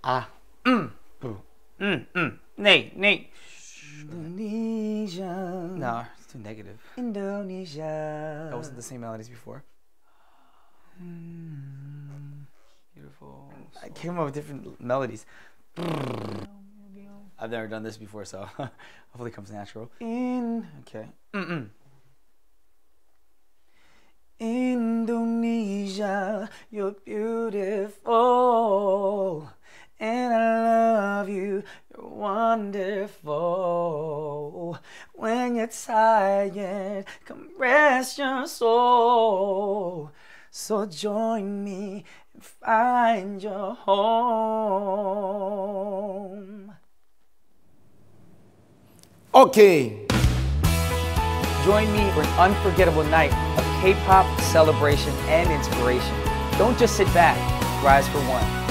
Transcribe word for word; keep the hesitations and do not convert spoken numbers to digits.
Ah. Mm. Boo. Mm. Mm. Nay. Nay. Indonesia. No, it's too negative. Indonesia. That wasn't the same melodies before. Mm. Beautiful. I came up with different melodies. I've never done this before, so hopefully it comes natural. In Okay. Mm-mm. Indonesia, you're beautiful, and I love you, you're wonderful. When you're tired, come rest your soul. So join me and find your home. Okay. Join me for an unforgettable night of K-pop celebration and inspiration. Don't just sit back, rise for one.